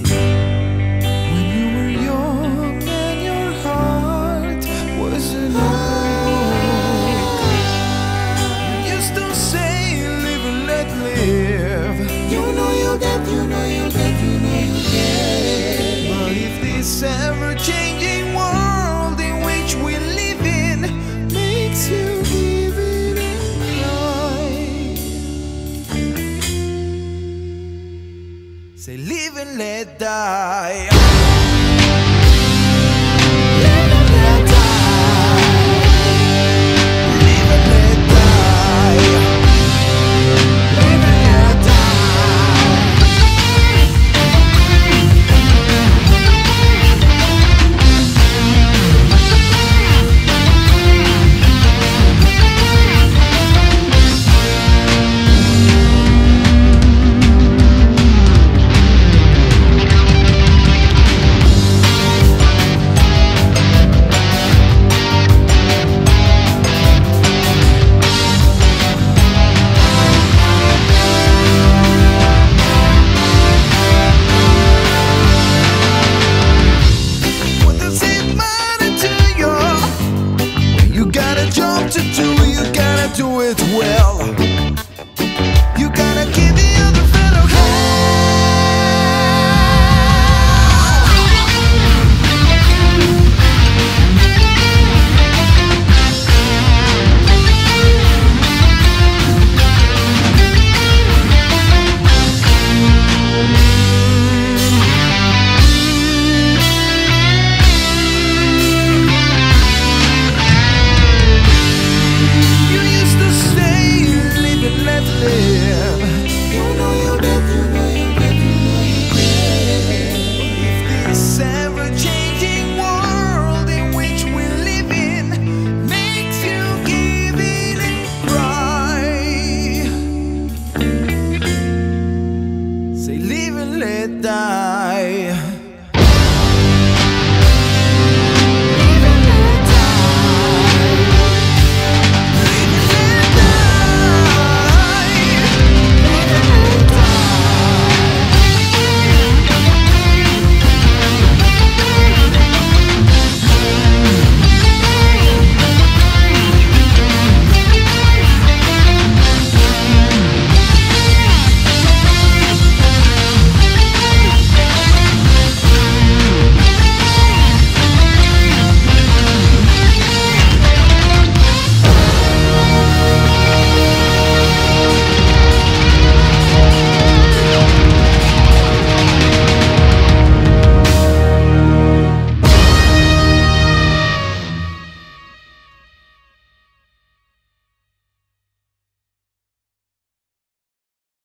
When you were young and your heart was an oak, you used to say live and let live. You know you're dead, you know you're dead, you know you're dead. But if this ever-changing world in which we live in makes you give it a try, say live and let die. Live and let die. Live and let die. Live and let die. What does it matter to you? When you got a job to do, you gotta do it well. You gotta give the other fellow You used to say live and let live. You know you're dead, you know you're dead, you know you're dead. If this ever-changing world in which we live in makes you give in and cry, say live and let die.